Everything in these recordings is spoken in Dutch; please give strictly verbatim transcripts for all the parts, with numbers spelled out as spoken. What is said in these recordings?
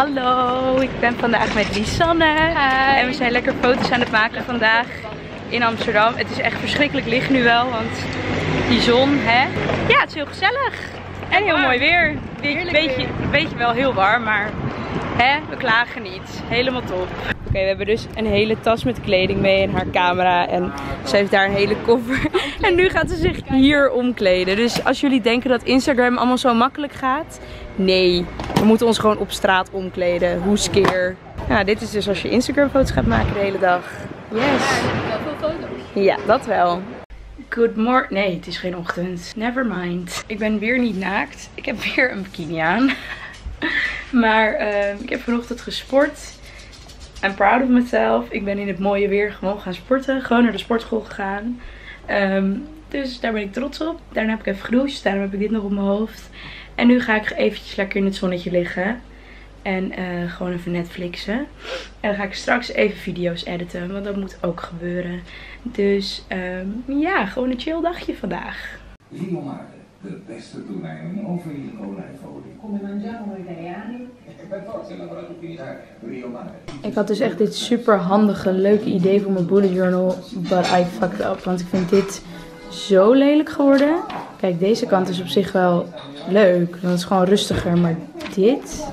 Hallo, ik ben vandaag met Lisanne. Hi. En we zijn lekker foto's aan het maken vandaag in Amsterdam. Het is echt verschrikkelijk licht nu wel, want die zon, hè? Ja, het is heel gezellig. En heel mooi weer. Beetje, beetje, beetje wel heel warm, maar hè, we klagen niet. Helemaal top. Oké, okay, we hebben dus een hele tas met kleding mee en haar camera. En ze heeft daar een hele koffer. En nu gaat ze zich hier omkleden. Dus als jullie denken dat Instagram allemaal zo makkelijk gaat. Nee, we moeten ons gewoon op straat omkleden. Hoe skeer. Nou, dit is dus als je Instagram foto's gaat maken de hele dag. Yes. Ja, veel foto's. Ja, dat wel. Good morning. Nee, het is geen ochtend. Never mind. Ik ben weer niet naakt. Ik heb weer een bikini aan. Maar uh, ik heb vanochtend gesport. I'm proud of myself. Ik ben in het mooie weer gewoon gaan sporten. Gewoon naar de sportschool gegaan. Um, dus daar ben ik trots op. Daarna heb ik even gedoucht. Daarom heb ik dit nog op mijn hoofd. En nu ga ik eventjes lekker in het zonnetje liggen. En uh, gewoon even Netflixen. En dan ga ik straks even video's editen. Want dat moet ook gebeuren. Dus um, ja, gewoon een chill dagje vandaag. Leonardo, de beste tonijn over je olijfolie. Come mangiamo italiani? Per forza lavorato qui in Italia. Leonardo. Ik had dus echt dit super handige, leuke idee voor mijn bullet journal. But I fucked up. Want ik vind dit zo lelijk geworden. Kijk, deze kant is op zich wel leuk. Want het is gewoon rustiger. Maar dit...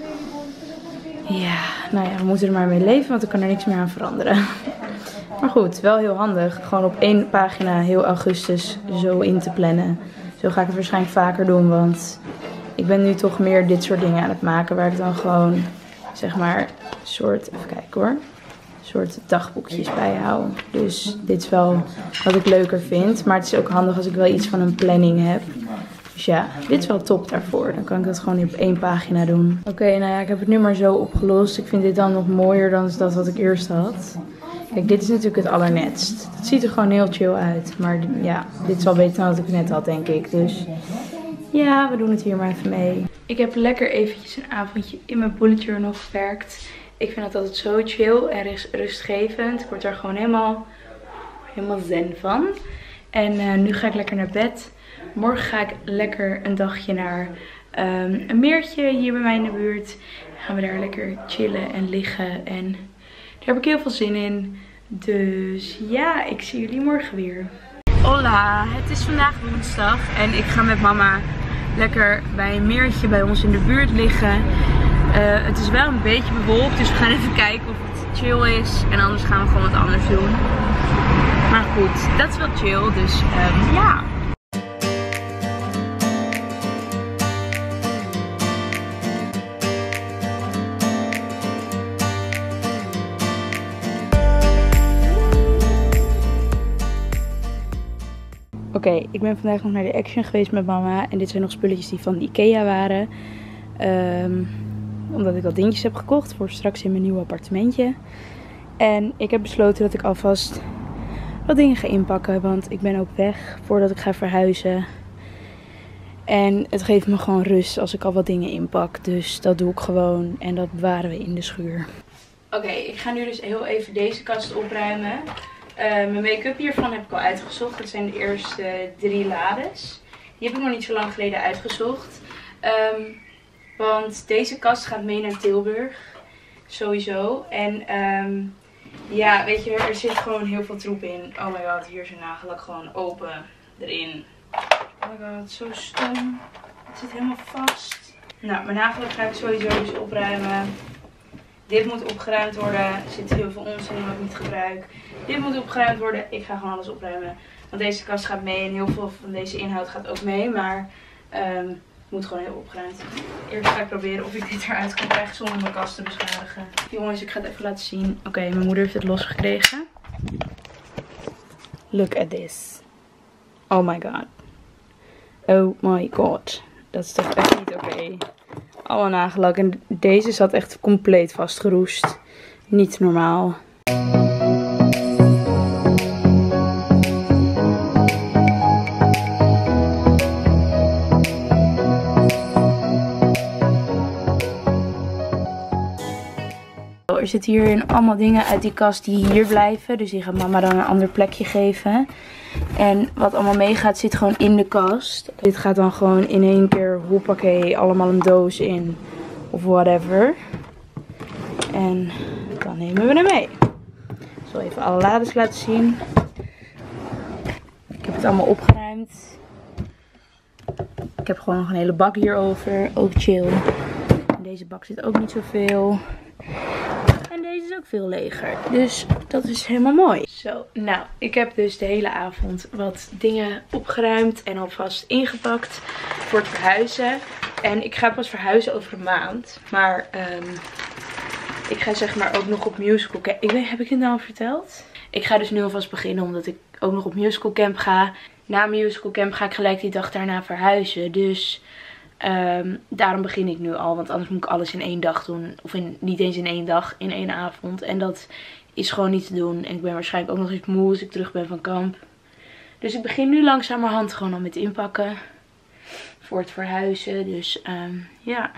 Ja, nou ja, we moeten er maar mee leven. Want ik kan er niks meer aan veranderen. Maar goed, wel heel handig. Gewoon op één pagina heel augustus zo in te plannen. Zo ga ik het waarschijnlijk vaker doen. Want ik ben nu toch meer dit soort dingen aan het maken. Waar ik dan gewoon, zeg maar, soort... Even kijken hoor. Soort dagboekjes bijhoud. Dus dit is wel wat ik leuker vind. Maar het is ook handig als ik wel iets van een planning heb. Dus ja, dit is wel top daarvoor. Dan kan ik dat gewoon op één pagina doen. Oké, okay, nou ja, ik heb het nu maar zo opgelost. Ik vind dit dan nog mooier dan dat wat ik eerst had. Kijk, dit is natuurlijk het allernetst. Het ziet er gewoon heel chill uit. Maar ja, dit is wel beter dan wat ik net had, denk ik. Dus ja, we doen het hier maar even mee. Ik heb lekker eventjes een avondje in mijn bullet journal gewerkt. Ik vind het altijd zo chill en rustgevend. Ik word er gewoon helemaal, helemaal zen van. En uh, nu ga ik lekker naar bed. Morgen ga ik lekker een dagje naar um, een meertje hier bij mij in de buurt. Dan gaan we daar lekker chillen en liggen. En daar heb ik heel veel zin in. Dus ja, ik zie jullie morgen weer. Hola, het is vandaag woensdag. En ik ga met mama lekker bij een meertje bij ons in de buurt liggen. Uh, het is wel een beetje bewolkt, dus we gaan even kijken of het chill is. En anders gaan we gewoon wat anders doen. Maar goed, dat is wel chill, dus um, ja. Oké, okay, ik ben vandaag nog naar de Action geweest met mama. En dit zijn nog spulletjes die van de Ikea waren. Um, omdat ik wat dingetjes heb gekocht voor straks in mijn nieuwe appartementje. En ik heb besloten dat ik alvast wat dingen ga inpakken. Want ik ben ook weg voordat ik ga verhuizen. En het geeft me gewoon rust als ik al wat dingen inpak. Dus dat doe ik gewoon. En dat bewaren we in de schuur. Oké, okay, ik ga nu dus heel even deze kast opruimen. Uh, mijn make-up hiervan heb ik al uitgezocht. Dat zijn de eerste drie lades. Die heb ik nog niet zo lang geleden uitgezocht. Um, want deze kast gaat mee naar Tilburg. Sowieso. En um, ja, weet je, er zit gewoon heel veel troep in. Oh my god, hier is een nagellak gewoon open erin. Oh my god, zo stom. Het zit helemaal vast. Nou, mijn nagellak ga ik sowieso dus opruimen. Dit moet opgeruimd worden. Er zit heel veel onzin in wat ik niet gebruik. Dit moet opgeruimd worden. Ik ga gewoon alles opruimen. Want deze kast gaat mee. En heel veel van deze inhoud gaat ook mee. Maar um, het moet gewoon heel opgeruimd. Eerst ga ik proberen of ik dit eruit kan krijgen zonder mijn kast te beschadigen. Jongens, ik ga het even laten zien. Oké, okay, mijn moeder heeft het losgekregen. Look at this. Oh my god. Oh my god. Dat is toch echt niet oké. Okay. Alle nagellak. En deze zat echt compleet vastgeroest. Niet normaal. Er zitten hierin allemaal dingen uit die kast die hier blijven. Dus die gaat mama dan een ander plekje geven. En wat allemaal meegaat zit gewoon in de kast. Dit gaat dan gewoon in één keer, hoppakee, allemaal een doos in. Of whatever. En dan nemen we hem mee. Ik zal even alle lades laten zien. Ik heb het allemaal opgeruimd. Ik heb gewoon nog een hele bak hierover. Ook chill. In deze bak zit ook niet zoveel. En deze is ook veel leger. Dus dat is helemaal mooi. Zo, nou, ik heb dus de hele avond wat dingen opgeruimd en alvast ingepakt voor het verhuizen. En ik ga pas verhuizen over een maand. Maar um, ik ga zeg maar ook nog op musical camp. Ik weet, heb ik het nou al verteld? Ik ga dus nu alvast beginnen omdat ik ook nog op musical camp ga. Na musical camp ga ik gelijk die dag daarna verhuizen. Dus um, daarom begin ik nu al. Want anders moet ik alles in één dag doen. Of in, niet eens in één dag, in één avond. En dat is gewoon niet te doen. En ik ben waarschijnlijk ook nog eens moe als ik terug ben van kamp. Dus ik begin nu langzamerhand gewoon al met inpakken. Voor het verhuizen. Dus um, ja.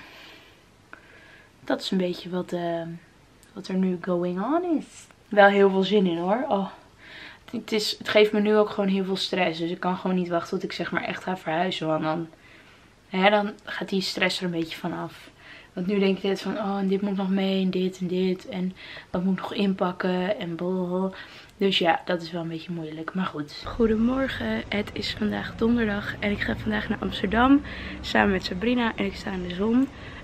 Dat is een beetje wat, uh, wat er nu going on is. Wel heel veel zin in hoor. Oh. Het, is, het geeft me nu ook gewoon heel veel stress. Dus ik kan gewoon niet wachten tot ik zeg maar echt ga verhuizen. Want dan, hè, dan gaat die stress er een beetje vanaf. Want nu denk ik dit van, oh en dit moet nog mee en dit en dit. En dat moet ik nog inpakken en blablabla. Dus ja, dat is wel een beetje moeilijk. Maar goed. Goedemorgen. Het is vandaag donderdag. En ik ga vandaag naar Amsterdam. Samen met Sabrina. En ik sta in de zon.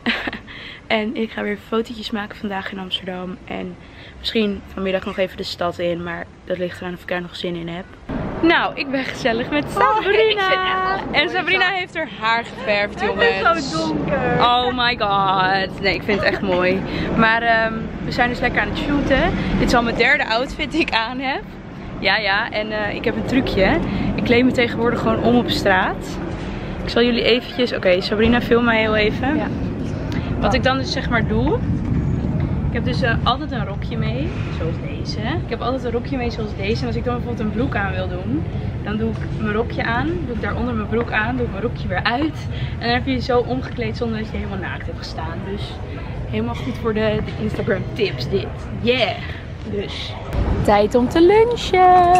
En ik ga weer fotootjes maken vandaag in Amsterdam. En misschien vanmiddag nog even de stad in. Maar dat ligt eraan of ik daar nog zin in heb. Nou, ik ben gezellig met Sabrina. Oh, en Sabrina heeft haar haar geverfd, jongens. Het is zo donker. Oh my god. Nee, ik vind het echt mooi. Maar um, we zijn dus lekker aan het shooten. Dit is al mijn derde outfit die ik aan heb. Ja, ja. En uh, ik heb een trucje. Ik kleed me tegenwoordig gewoon om op straat. Ik zal jullie eventjes... Oké, okay, Sabrina, film mij heel even. Ja. Wat ik dan dus zeg maar doe. Ik heb dus uh, altijd een rokje mee, zoals deze. Ik heb altijd een rokje mee zoals deze. En als ik dan bijvoorbeeld een broek aan wil doen, dan doe ik mijn rokje aan. Doe ik daaronder mijn broek aan, doe ik mijn rokje weer uit. En dan heb je je zo omgekleed zonder dat je helemaal naakt hebt gestaan. Dus helemaal goed voor de, de Instagram tips dit. Yeah! Dus tijd om te lunchen!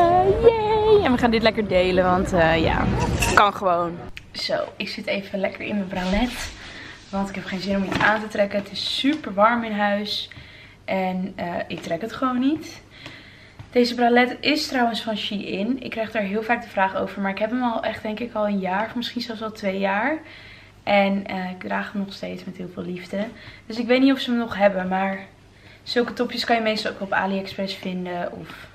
Yay! En we gaan dit lekker delen, want uh, ja, kan gewoon. Zo, ik zit even lekker in mijn bralette. Want ik heb geen zin om iets aan te trekken. Het is super warm in huis. En uh, ik trek het gewoon niet. Deze bralette is trouwens van Shein. Ik krijg daar heel vaak de vraag over. Maar ik heb hem al echt denk ik al een jaar. Of misschien zelfs al twee jaar. En uh, ik draag hem nog steeds met heel veel liefde. Dus ik weet niet of ze hem nog hebben. Maar zulke topjes kan je meestal ook op AliExpress vinden. Of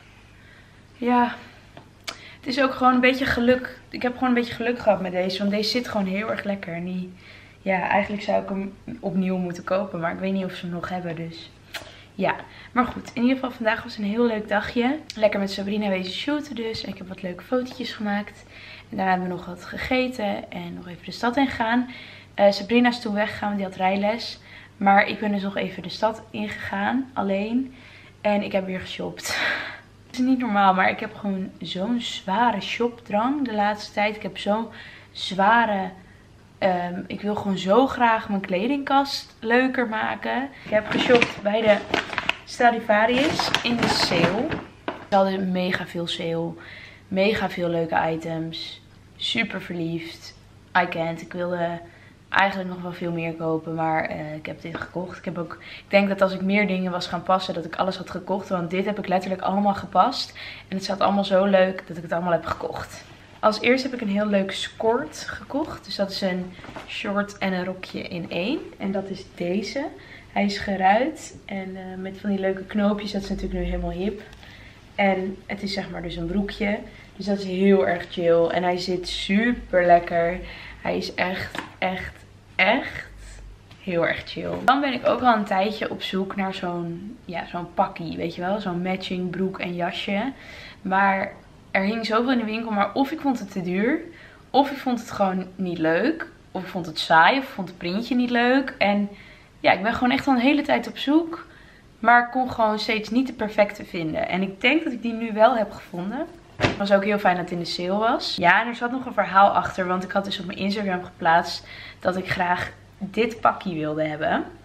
ja... Het is ook gewoon een beetje geluk. Ik heb gewoon een beetje geluk gehad met deze. Want deze zit gewoon heel erg lekker. En die... Ja, eigenlijk zou ik hem opnieuw moeten kopen. Maar ik weet niet of ze hem nog hebben. Dus ja. Maar goed. In ieder geval vandaag was een heel leuk dagje. Lekker met Sabrina wezen shooten dus. En ik heb wat leuke fotootjes gemaakt. En daarna hebben we nog wat gegeten. En nog even de stad in gegaan. Uh, Sabrina is toen weggegaan. Want die had rijles. Maar ik ben dus nog even de stad ingegaan. Alleen. En ik heb weer geshopt. Het is niet normaal. Maar ik heb gewoon zo'n zware shopdrang de laatste tijd. Ik heb zo'n zware... Um, ik wil gewoon zo graag mijn kledingkast leuker maken. Ik heb geshopt bij de Stradivarius in de sale. Ze hadden mega veel sale. Mega veel leuke items. Super verliefd. I can't. Ik wilde eigenlijk nog wel veel meer kopen. Maar uh, ik heb dit gekocht. Ik heb ook, ik denk dat als ik meer dingen was gaan passen, dat ik alles had gekocht. Want dit heb ik letterlijk allemaal gepast. En het staat allemaal zo leuk dat ik het allemaal heb gekocht. Als eerste heb ik een heel leuk skirt gekocht. Dus dat is een short en een rokje in één. En dat is deze. Hij is geruit. En uh, met van die leuke knoopjes. Dat is natuurlijk nu helemaal hip. En het is zeg maar dus een broekje. Dus dat is heel erg chill. En hij zit super lekker. Hij is echt, echt, echt heel erg chill. Dan ben ik ook al een tijdje op zoek naar zo'n ja, zo'n pakkie. Weet je wel? Zo'n matching broek en jasje. Maar... Er hing zoveel in de winkel, maar of ik vond het te duur, of ik vond het gewoon niet leuk, of ik vond het saai, of ik vond het printje niet leuk. En ja, ik ben gewoon echt al een hele tijd op zoek, maar ik kon gewoon steeds niet de perfecte vinden. En ik denk dat ik die nu wel heb gevonden. Het was ook heel fijn dat het in de sale was. Ja, en er zat nog een verhaal achter, want ik had dus op mijn Instagram geplaatst dat ik graag dit pakje wilde hebben.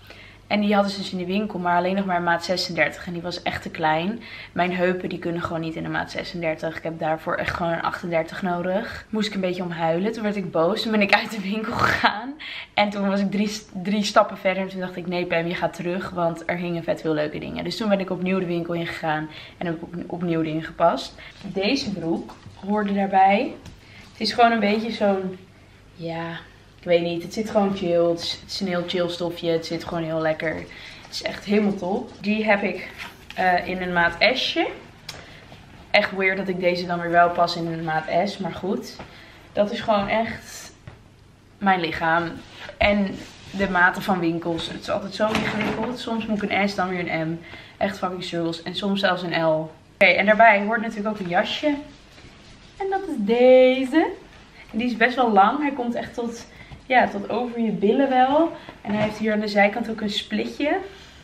En die hadden ze dus in de winkel, maar alleen nog maar een maat zesendertig. En die was echt te klein. Mijn heupen die kunnen gewoon niet in een maat zesendertig. Ik heb daarvoor echt gewoon een achtendertig nodig. Moest ik een beetje om huilen. Toen werd ik boos. Toen ben ik uit de winkel gegaan. En toen was ik drie, drie stappen verder. En toen dacht ik, nee Pam, je gaat terug. Want er hingen vet veel leuke dingen. Dus toen ben ik opnieuw de winkel ingegaan. En heb ik opnieuw dingen gepast. Deze broek hoorde daarbij. Het is gewoon een beetje zo'n, ja... Ik weet niet, het zit gewoon chill. Het is, het is een heel chill stofje. Het zit gewoon heel lekker. Het is echt helemaal top. Die heb ik uh, in een maat S'je. Echt weird dat ik deze dan weer wel pas in een maat S. Maar goed. Dat is gewoon echt mijn lichaam. En de maten van winkels. Het is altijd zo ingewikkeld. Soms moet ik een S, dan weer een M. Echt fucking struggles. En soms zelfs een L. Oké, okay, en daarbij hoort natuurlijk ook een jasje. En dat is deze. En die is best wel lang. Hij komt echt tot... Ja, tot over je billen wel. En hij heeft hier aan de zijkant ook een splitje.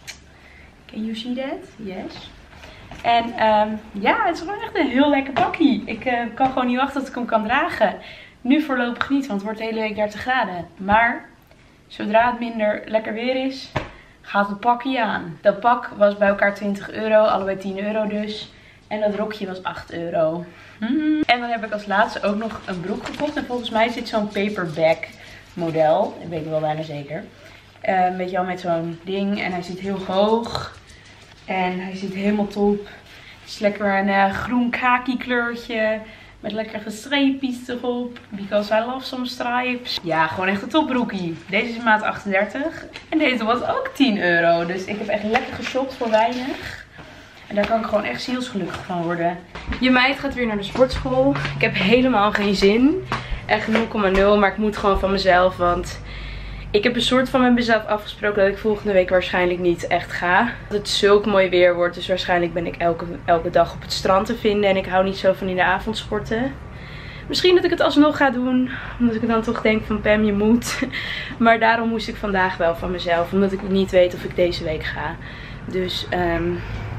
Can you see that? Yes. En um, ja, het is gewoon echt een heel lekker pakkie. Ik uh, kan gewoon niet wachten tot ik hem kan dragen. Nu voorlopig niet, want het wordt de hele week dertig graden. Maar zodra het minder lekker weer is, gaat het pakkie aan. Dat pak was bij elkaar twintig euro, allebei tien euro dus. En dat rokje was acht euro. Hmm. En dan heb ik als laatste ook nog een broek gekocht. En volgens mij zit zo'n paperback model, dat weet ik wel bijna zeker. Uh, weet je wel, met zo'n ding. En hij zit heel hoog. En hij zit helemaal top. Het is lekker een uh, groen kaki kleurtje. Met lekkere streepjes erop. Because I love some stripes. Ja, gewoon echt een topbroekie. Deze is maat achtendertig. En deze was ook tien euro. Dus ik heb echt lekker geshopt voor weinig. En daar kan ik gewoon echt zielsgelukkig van worden. Je meid gaat weer naar de sportschool. Ik heb helemaal geen zin. Echt nul komma nul, maar ik moet gewoon van mezelf. Want ik heb een soort van met mezelf afgesproken dat ik volgende week waarschijnlijk niet echt ga. Dat het zulk mooi weer wordt. Dus waarschijnlijk ben ik elke, elke dag op het strand te vinden. En ik hou niet zo van in de avond sporten. Misschien dat ik het alsnog ga doen. Omdat ik dan toch denk van Pam, je moet. Maar daarom moest ik vandaag wel van mezelf. Omdat ik niet weet of ik deze week ga. Dus um,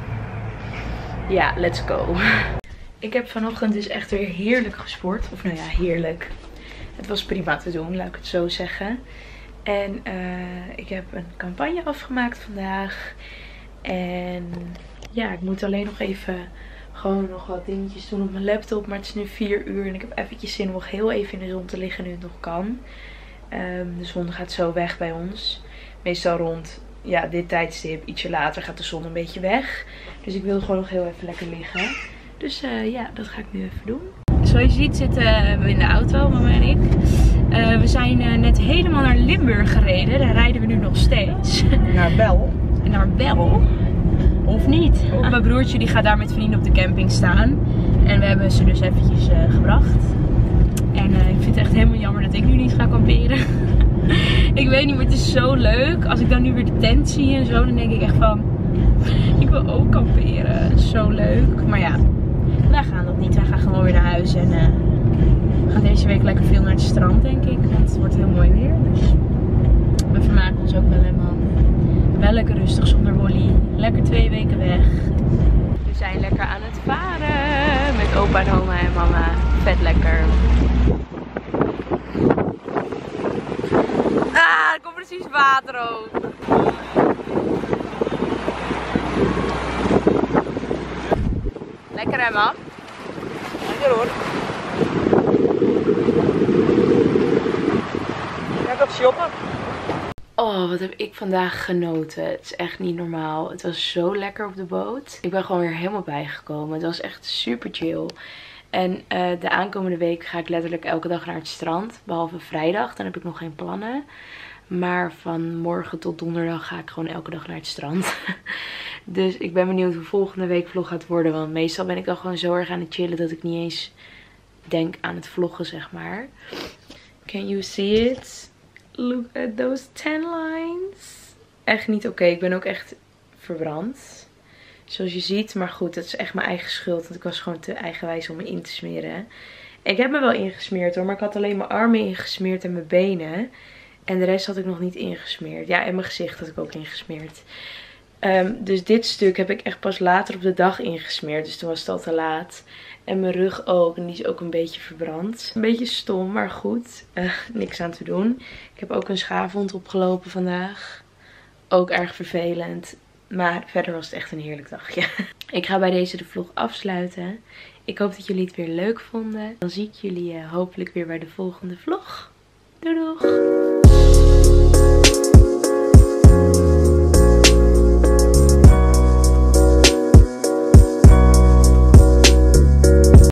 ja, let's go. Ik heb vanochtend dus echt weer heerlijk gesport. Of nou ja, heerlijk. Het was prima te doen, laat ik het zo zeggen. En uh, ik heb een campagne afgemaakt vandaag. En ja, ik moet alleen nog even gewoon nog wat dingetjes doen op mijn laptop. Maar het is nu vier uur en ik heb eventjes zin om nog heel even in de zon te liggen nu het nog kan. Um, de zon gaat zo weg bij ons. Meestal rond ja, dit tijdstip, ietsje later, gaat de zon een beetje weg. Dus ik wil gewoon nog heel even lekker liggen. Dus uh, ja, dat ga ik nu even doen. Zoals je ziet zitten we in de auto, mama en ik. Uh, we zijn uh, net helemaal naar Limburg gereden. Daar rijden we nu nog steeds. Naar Bel. Naar Bel. Of niet? Of mijn broertje die gaat daar met vrienden op de camping staan. En we hebben ze dus eventjes uh, gebracht. En uh, ik vind het echt helemaal jammer dat ik nu niet ga kamperen. Ik weet niet, maar het is zo leuk. Als ik dan nu weer de tent zie en zo, dan denk ik echt van... Ik wil ook kamperen. Zo leuk. Maar ja, wij gaan dat niet. Wij gaan gewoon weer naar huis. En uh, we gaan deze week lekker veel naar het strand, denk ik. Want het wordt heel mooi weer. Dus we vermaken ons ook wel helemaal. Wel lekker rustig zonder Wolly. Lekker twee weken weg. We zijn lekker aan het varen. Met opa en oma en mama. Vet lekker. Ah, er komt precies water ook. Lekker hè, mam? Lekker hoor. Ga ik op shoppen? Oh, wat heb ik vandaag genoten. Het is echt niet normaal. Het was zo lekker op de boot. Ik ben gewoon weer helemaal bijgekomen. Het was echt super chill. En uh, de aankomende week ga ik letterlijk elke dag naar het strand. Behalve vrijdag, dan heb ik nog geen plannen. Maar van morgen tot donderdag ga ik gewoon elke dag naar het strand. Dus ik ben benieuwd hoe volgende week vlog gaat worden. Want meestal ben ik dan gewoon zo erg aan het chillen dat ik niet eens denk aan het vloggen, zeg maar. Can you see it? Look at those tan lines. Echt niet oké. Okay. Ik ben ook echt verbrand. Zoals je ziet. Maar goed, dat is echt mijn eigen schuld. Want ik was gewoon te eigenwijs om me in te smeren. Ik heb me wel ingesmeerd hoor. Maar ik had alleen mijn armen ingesmeerd en mijn benen. En de rest had ik nog niet ingesmeerd. Ja, en mijn gezicht had ik ook ingesmeerd. Um, dus dit stuk heb ik echt pas later op de dag ingesmeerd. Dus toen was het al te laat. En mijn rug ook. En die is ook een beetje verbrand. Een beetje stom, maar goed. Uh, niks aan te doen. Ik heb ook een schaafwond opgelopen vandaag. ook erg vervelend. Maar verder was het echt een heerlijk dagje. Ik ga bij deze de vlog afsluiten. Ik hoop dat jullie het weer leuk vonden. Dan zie ik jullie uh, hopelijk weer bij de volgende vlog. Doei doeg!